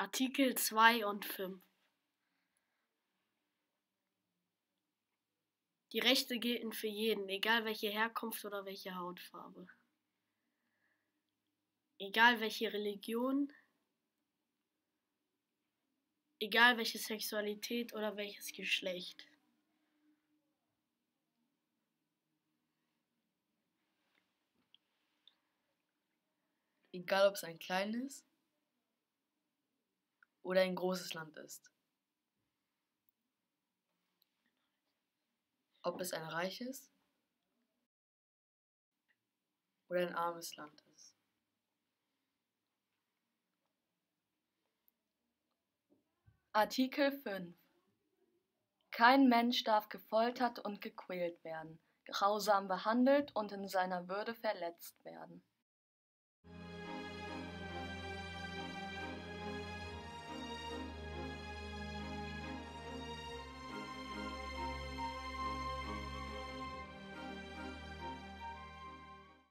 Artikel 2 und 5. Die Rechte gelten für jeden, egal welche Herkunft oder welche Hautfarbe. Egal welche Religion, egal welche Sexualität oder welches Geschlecht. Egal ob es ein kleines oder ein großes Land ist. Ob es ein reiches oder ein armes Land ist. Artikel 5. Kein Mensch darf gefoltert und gequält werden, grausam behandelt und in seiner Würde verletzt werden.